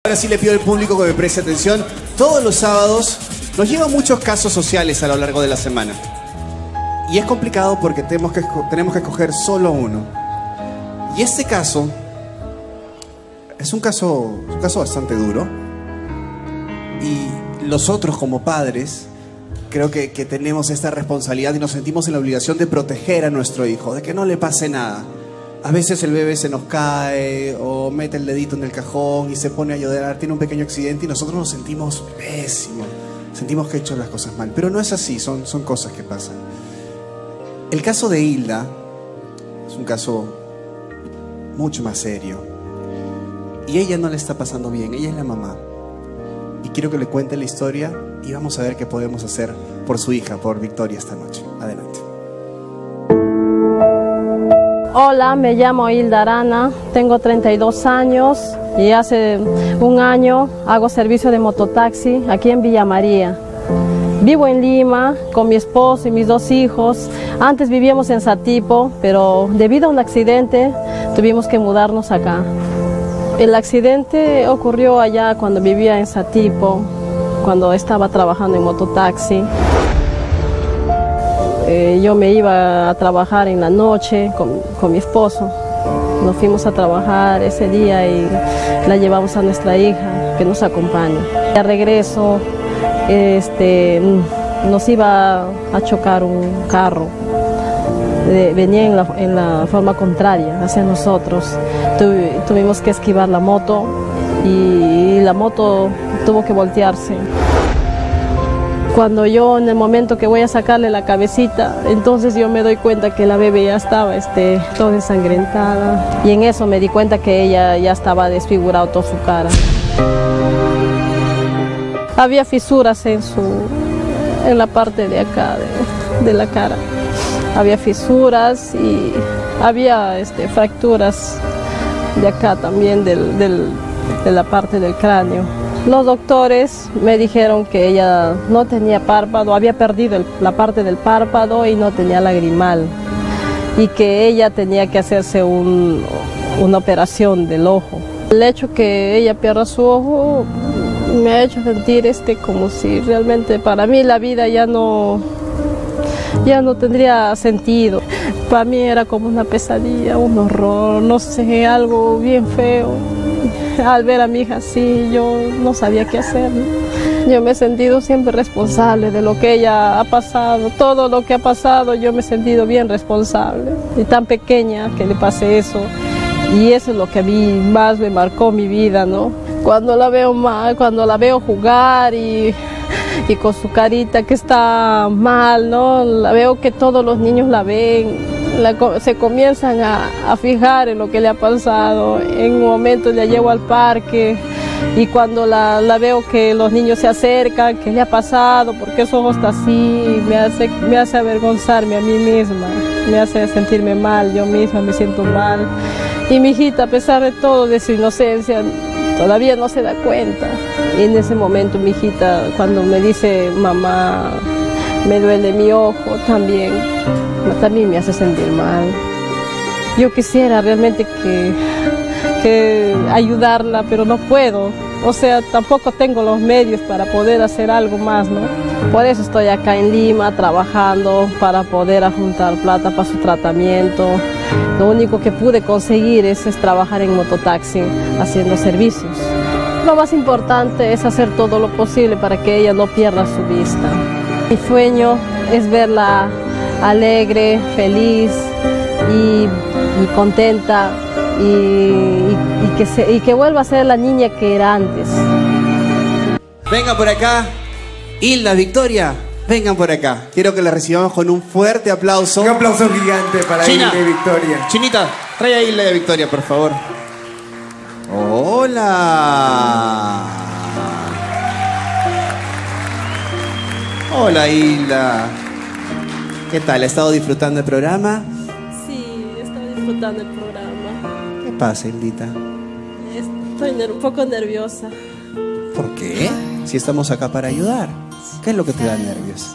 Ahora sí le pido al público que me preste atención. Todos los sábados nos llevan muchos casos sociales a lo largo de la semana. Y es complicado porque tenemos que escoger solo uno. Y este caso es un caso bastante duro. Y nosotros como padres creo que tenemos esta responsabilidad y nos sentimos en la obligación de proteger a nuestro hijo, de que no le pase nada. A veces el bebé se nos cae o mete el dedito en el cajón y se pone a llorar, tiene un pequeño accidente y nosotros nos sentimos pésimos, sentimos que he hecho las cosas mal. Pero no es así, son cosas que pasan. El caso de Hilda es un caso mucho más serio. Y ella no le está pasando bien, ella es la mamá. Y quiero que le cuente la historia y vamos a ver qué podemos hacer por su hija, por Victoria esta noche. Adelante. Hola, me llamo Hilda Arana, tengo 32 años y hace un año hago servicio de mototaxi aquí en Villa María. Vivo en Lima con mi esposo y mis 2 hijos. Antes vivíamos en Satipo, pero debido a un accidente tuvimos que mudarnos acá. El accidente ocurrió allá cuando vivía en Satipo, cuando estaba trabajando en mototaxi. Yo me iba a trabajar en la noche con mi esposo. Nos fuimos a trabajar ese día y la llevamos a nuestra hija que nos acompaña. De regreso nos iba a chocar un carro. Venía en la forma contraria hacia nosotros. Tuvimos que esquivar la moto y la moto tuvo que voltearse. Cuando yo en el momento que voy a sacarle la cabecita, entonces yo me doy cuenta que la bebé ya estaba toda ensangrentada. Y en eso me di cuenta que ella ya estaba desfigurada toda su cara. Había fisuras en la parte de acá de la cara. Había fisuras y había fracturas de acá también de la parte del cráneo. Los doctores me dijeron que ella no tenía párpado, había perdido la parte del párpado y no tenía lagrimal. Y que ella tenía que hacerse una operación del ojo. El hecho que ella pierda su ojo me ha hecho sentir como si realmente para mí la vida ya no tendría sentido. Para mí era como una pesadilla, un horror, no sé, algo bien feo. Al ver a mi hija así, yo no sabía qué hacer, ¿no? Yo me he sentido siempre responsable de lo que ella ha pasado. Todo lo que ha pasado, yo me he sentido bien responsable. Y tan pequeña que le pase eso. Y eso es lo que a mí más me marcó mi vida, ¿no? Cuando la veo mal, cuando la veo jugar y con su carita que está mal, ¿no? La veo que todos los niños la ven. Se comienzan a fijar en lo que le ha pasado. En un momento la llevo al parque y cuando la veo que los niños se acercan, ¿qué le ha pasado? ¿Por qué su ojo está así? Me hace avergonzarme a mí misma, me hace sentirme mal, yo misma me siento mal. Y mi hijita, a pesar de todo, de su inocencia, todavía no se da cuenta. Y en ese momento mi hijita, cuando me dice, mamá, me duele mi ojo, también me hace sentir mal. Yo quisiera realmente que ayudarla, pero no puedo. O sea, tampoco tengo los medios para poder hacer algo más, ¿no? Por eso estoy acá en Lima trabajando para poder juntar plata para su tratamiento. Lo único que pude conseguir es trabajar en mototaxi, haciendo servicios. Lo más importante es hacer todo lo posible para que ella no pierda su vista. Mi sueño es verla alegre, feliz y contenta y que vuelva a ser la niña que era antes. Vengan por acá, Hilda, Victoria, vengan por acá. Quiero que la recibamos con un fuerte aplauso. Un aplauso gigante para Hilda y Victoria. Chinita, trae a Hilda y a Victoria, por favor. Hola. Hola, Hilda. ¿Qué tal? ¿Ha estado disfrutando el programa? Sí, estoy disfrutando el programa. ¿Qué pasa, Hildita? Estoy un poco nerviosa. ¿Por qué? Si estamos acá para ayudar. ¿Qué es lo que te da nervios?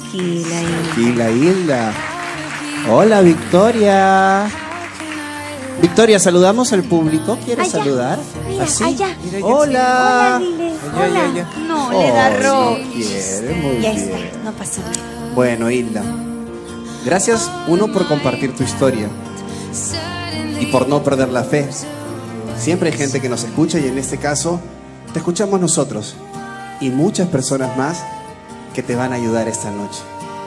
Tranquila, Hilda. Tranquila, Hilda. Hola, Victoria. Victoria, saludamos al público. ¿Quieres Allá. saludar? Mira, ¿Así? allá. Hola. Hola, dile. Allá, Hola. allá. No, le da Oh, rojo. no quiere, muy Ya bien. está, no pasó nada. Bueno, Hilda, gracias, uno, por compartir tu historia y por no perder la fe. Siempre hay gente que nos escucha y en este caso te escuchamos nosotros y muchas personas más que te van a ayudar esta noche.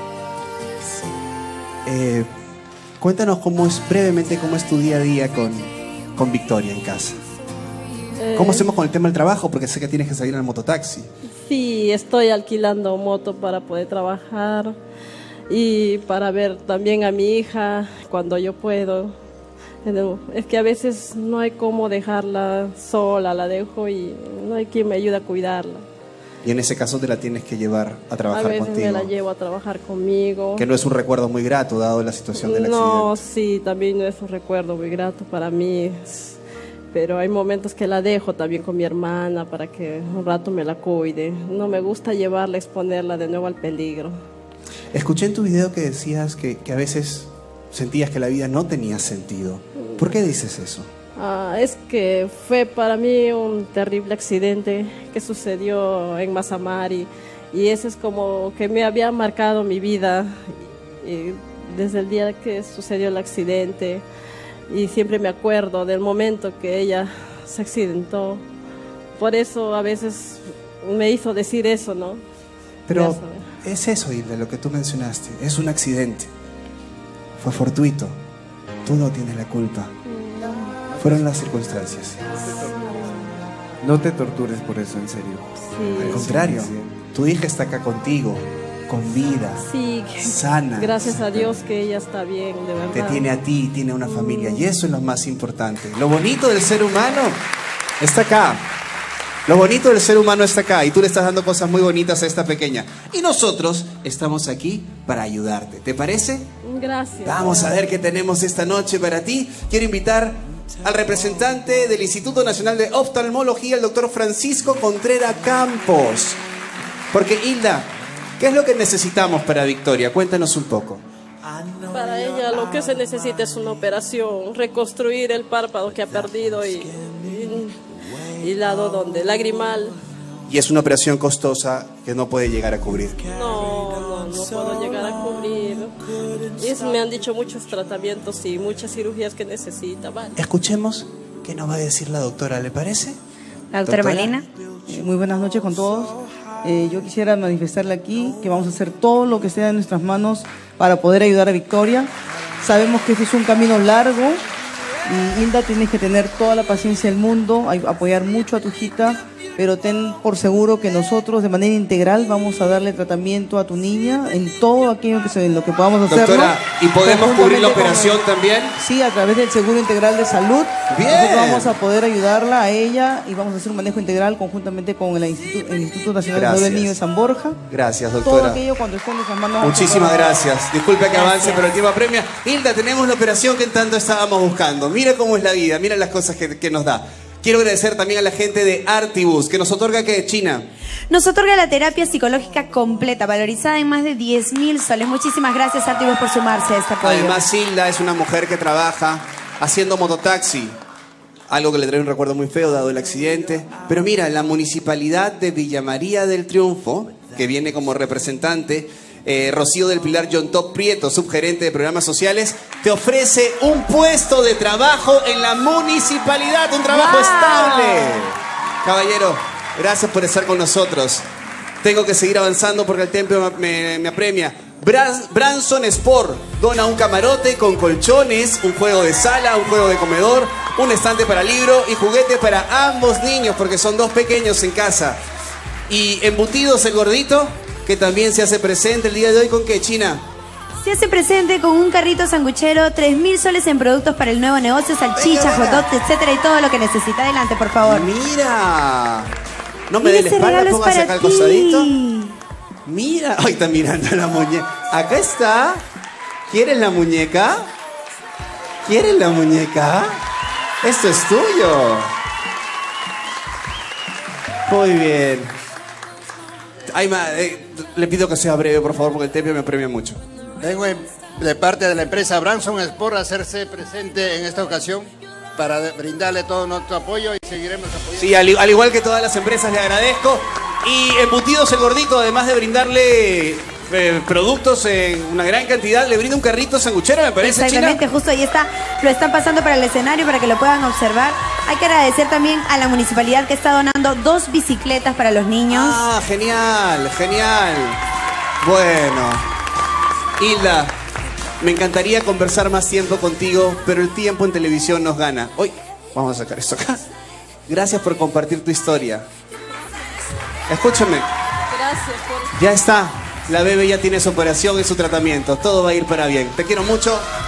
Cuéntanos brevemente cómo es tu día a día con Victoria en casa. ¿Cómo hacemos con el tema del trabajo? Porque sé que tienes que salir en el mototaxi. Sí, estoy alquilando moto para poder trabajar y para ver también a mi hija cuando yo puedo. Es que a veces no hay cómo dejarla sola, la dejo y no hay quien me ayude a cuidarla. Y en ese caso te la tienes que llevar a A trabajar veces contigo. me la llevo a trabajar conmigo. Que no es un recuerdo muy grato dado la situación del No, accidente. sí, también no es un recuerdo muy grato para mí. Pero hay momentos que la dejo también con mi hermana para que un rato me la cuide. No me gusta llevarla, exponerla de nuevo al peligro. Escuché en tu video que decías que a veces sentías que la vida no tenía sentido. ¿Por qué dices eso? Es que fue para mí un terrible accidente que sucedió en Mazamar y eso es como que me había marcado mi vida y desde el día que sucedió el accidente. Y siempre me acuerdo del momento que ella se accidentó. Por eso a veces me hizo decir eso, ¿no? Pero Ya sabes. es eso, Hilda, lo que tú mencionaste. Es un accidente. Fue fortuito. Tú no tienes la culpa. Fueron las circunstancias. No te tortures por eso, en serio. Al Sí, contrario, tu hija está acá contigo, con vida, sí, sana. gracias a Dios que ella está bien, de verdad. Te tiene a ti, tiene una familia. Y eso es lo más importante. Lo bonito del ser humano está acá. Lo bonito del ser humano está acá. Y tú le estás dando cosas muy bonitas a esta pequeña. Y nosotros estamos aquí para ayudarte. ¿Te parece? Gracias. Vamos a ver qué tenemos esta noche para ti. Quiero invitar al representante del Instituto Nacional de Oftalmología, el doctor Francisco Contreras Campos. Porque, Hilda, ¿qué es lo que necesitamos para Victoria? Cuéntanos un poco. Para ella lo que se necesita es una operación, reconstruir el párpado que ha perdido y lado donde, lagrimal. Y es una operación costosa que no puede llegar a cubrir. No puedo llegar a cubrir. Me han dicho muchos tratamientos y muchas cirugías que necesita. Vale. Escuchemos qué nos va a decir la doctora, ¿le parece? La doctora Doctora. Malena. Muy buenas noches con todos. Yo quisiera manifestarle aquí que vamos a hacer todo lo que sea en nuestras manos para poder ayudar a Victoria. Sabemos que este es un camino largo y Hilda, tienes que tener toda la paciencia del mundo, apoyar mucho a tu hijita, pero ten por seguro que nosotros de manera integral vamos a darle tratamiento a tu niña en todo aquello en lo que podamos hacerlo. Doctora, ¿y podemos cubrir la operación también? Sí, a través del Seguro Integral de Salud. Bien. Nosotros vamos a poder ayudarla a ella y vamos a hacer un manejo integral conjuntamente con el Instituto Nacional de Salud del Niño de San Borja. Gracias, Todo doctora. aquello cuando esté en nuestras manos. Muchísimas gracias. Disculpe que avance, Gracias. pero el tiempo apremia. Hilda, tenemos la operación que tanto estábamos buscando. Mira cómo es la vida, mira las cosas que nos da. Quiero agradecer también a la gente de Artibus, que nos otorga, ¿qué? China. Nos otorga la terapia psicológica completa, valorizada en más de 10.000 soles. Muchísimas gracias, Artibus, por sumarse a este apoyo. Además, Hilda es una mujer que trabaja haciendo mototaxi. Algo que le trae un recuerdo muy feo dado el accidente. Pero mira, la municipalidad de Villa María del Triunfo, que viene como representante, Rocío del Pilar John Top Prieto, subgerente de programas sociales, te ofrece un puesto de trabajo en la municipalidad, un trabajo ¡Wow! estable. Caballero, gracias por estar con nosotros. Tengo que seguir avanzando porque el tiempo me apremia. Branson Sport dona un camarote con colchones, un juego de sala, un juego de comedor, un estante para libro y juguete para ambos niños porque son dos pequeños en casa. Y Embutidos el Gordito, que también se hace presente el día de hoy. ¿Con qué, China? Se hace presente con un carrito sanguchero, 3.000 soles en productos para el nuevo negocio, salchicha, hot dog, etcétera, y todo lo que necesita. Adelante, por favor. Mira. No me Mira, dé la ese espalda, regalo es póngase para acá al costadito. ti. Mira, ay, está mirando la muñeca. Acá está. ¿Quieres la muñeca? ¿Quieres la muñeca? Esto es tuyo. Muy bien. Ay, le pido que sea breve, por favor, porque el tiempo me apremia mucho. Vengo en de parte de la empresa Branson Sport hacerse presente en esta ocasión para brindarle todo nuestro apoyo y seguiremos apoyando. Sí, al igual que todas las empresas, le agradezco. Y Embutidos El Gordito, además de brindarle productos en una gran cantidad, le brinda un carrito sanguchero, me parece, Exactamente, China. justo ahí está. Lo están pasando para el escenario para que lo puedan observar. Hay que agradecer también a la municipalidad que está donando 2 bicicletas para los niños. Ah, genial, genial. Bueno, Hilda, me encantaría conversar más tiempo contigo, pero el tiempo en televisión nos gana. Hoy vamos a sacar esto acá. Gracias por compartir tu historia. Escúchame. Gracias por... Ya está. La bebé ya tiene su operación y su tratamiento. Todo va a ir para bien. Te quiero mucho.